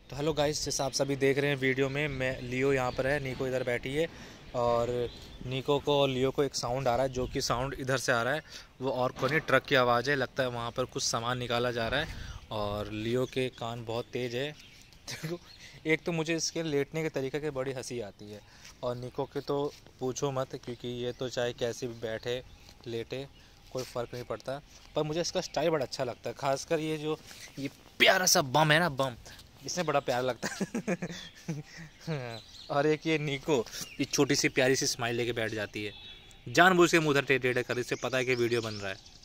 तो hello guys, जैसा आप सभी देख रहे हैं वीडियो में, मैं लियो यहाँ पर है, नीको इधर बैठी है और नीको को और लियो को एक साउंड आ रहा है, जो कि साउंड इधर से आ रहा है। वो और कोई नहीं, ट्रक की आवाज़ है। लगता है वहाँ पर कुछ सामान निकाला जा रहा है और लियो के कान बहुत तेज़ है। देखो, एक तो मुझे इसके लेटने के तरीके की बड़ी हंसी आती है और नीको के तो पूछो मत, क्योंकि ये तो चाहे कैसे भी बैठे लेटे कोई फ़र्क नहीं पड़ता। पर मुझे इसका स्टाइल बड़ा अच्छा लगता है, खासकर ये प्यारा सा बम है ना, बम इसमें बड़ा प्यारा लगता है। और एक ये नीको, ये छोटी सी प्यारी सी स्माइल लेके बैठ जाती है, जानबूझ के मुंह उधर टेढ़े कर, इससे पता है कि वीडियो बन रहा है।